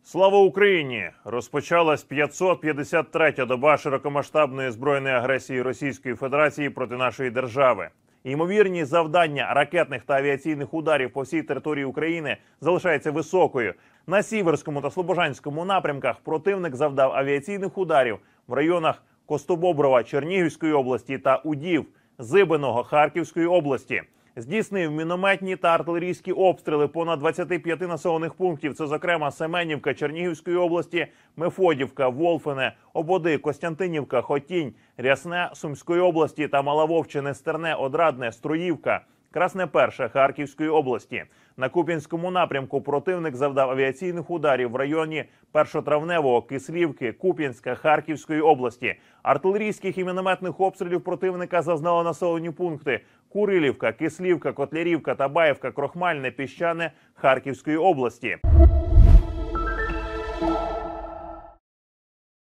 Слава Україні! Розпочалась 553-я доба широкомасштабної збройної агресії Російської Федерації проти нашої держави. Ймовірність завдання ракетних та авіаційних ударів по всій території України залишається високою. На Сіверському та Слобожанському напрямках противник завдав авіаційних ударів в районах Костобоброва Чернігівської області та Удів Зибиного Харківської області. Здійснив мінометні та артилерійські обстріли понад 25 населених пунктів. Це, зокрема, Семенівка Чернігівської області, Мефодівка, Волфине, Ободи, Костянтинівка, Хотінь, Рясне Сумської області та Малововчине, Стерне, Одрадне, Струївка, Красне Перше Харківської області. На Куп'янському напрямку противник завдав авіаційних ударів в районі Першотравневого, Кислівки, Куп'янська, Харківської області. Артилерійських і мінометних обстрілів противника зазнали населені пункти Курилівка, Кислівка, Котлярівка, Табаївка, Крохмальне, Піщане Харківської області.